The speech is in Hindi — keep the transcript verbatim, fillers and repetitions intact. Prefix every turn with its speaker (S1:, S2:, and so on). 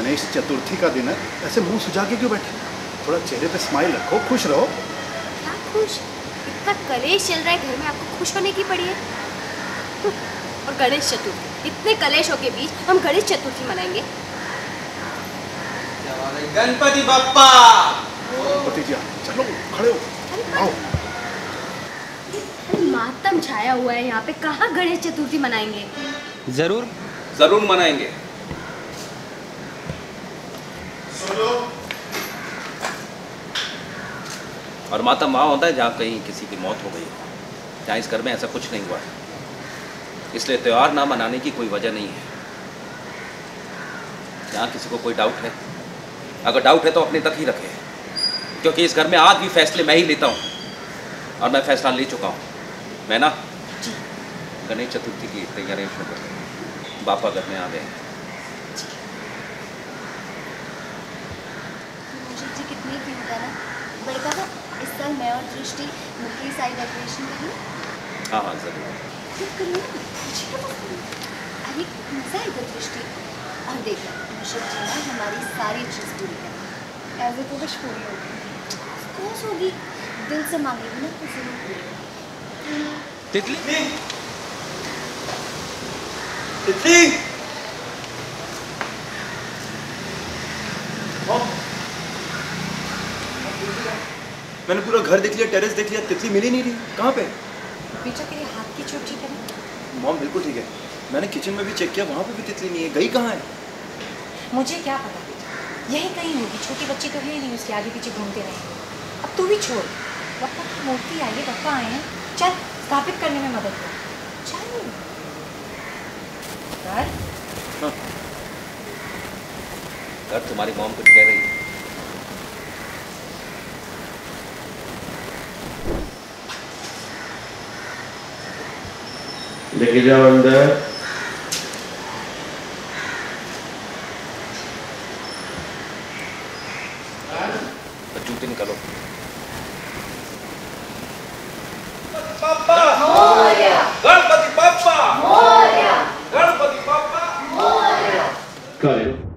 S1: गणेश चतुर्थी का दिन है, ऐसे मुंह सुझा के क्यों बैठे? थोड़ा चेहरे पे स्माइल रखो, खुश रहो।
S2: क्या खुश? इतना कलेश चल रहा है घर में, आपको खुश होने की पड़ी है। और गणेश चतुर्थी, इतने कलेशों के बीच हम गणेश चतुर्थी मनाएंगे।
S3: गणपति बप्पा।
S1: गणपति जी चलो खड़े हो, आओ।
S2: मातम छाया हुआ है यहाँ पे, कहाँ गणेश चतुर्थी मनाएंगे?
S3: जरूर जरूर मनाएंगे।
S1: सुनो।
S3: और मातम वहाँ होता है जहाँ कहीं किसी की मौत हो गई हो, जहाँ इस घर में ऐसा कुछ नहीं हुआ है, इसलिए त्योहार ना मनाने की कोई वजह नहीं है। यहाँ किसी को कोई डाउट है, अगर डाउट है तो अपने तक ही रखे, क्योंकि इस घर में आज भी फैसले मैं ही लेता हूँ और मैं फैसला ले चुका हूँ। मैं ना गणेश चतुर्थी की तैयारियां शुरू कर रही, बापा घर में आ गए।
S2: जी कितनी भी होता है ना, बड़का ना इस साल मैं और दृष्टि मुख्य साइड डेकोरेशन करेंगे।
S3: हाँ हाँ जरूर
S2: करिए ना, अरे मजा आएगा दृष्टि। और देखो ऋषभ जी ना हमारी सारी विशेष पूरी करेंगे, ऐसे तो विश पूरी होगी, कोस होगी, दिल से मांगेगी ना तो जरूर पूरी होगी।
S3: तितली
S1: तितली मैंने पूरा घर देख लिया, टेरेस देख लिया, तितली मिली नहीं रही। कहाँ पे?
S2: बेटा तेरे हाथ की चोट ठीक है ना?
S1: मॉम बिल्कुल ठीक है, मैंने किचन में भी चेक किया, वहाँ पे भी तितली नहीं है। गई कहाँ है?
S4: मुझे क्या पता बेटा, यही कहीं होगी, छोटी बच्ची तो है नहीं, उसके आगे पीछे घूमते रहेंगे। अब तू भी छोड़, बप्पा की मूर्ति आई है, बप्पा आए हैं, चल स्थापित करने में मदद कर। चल कर।
S3: हाँ। कर तुम्हारी मॉम कुछ कह रही है।
S5: लेके जाओ अंदर।
S3: जूते निकालो।
S6: बाप्पा मोरया, गणपति बाप्पा मोरया, गणपति बाप्पा मोरया।
S5: खड़े हो।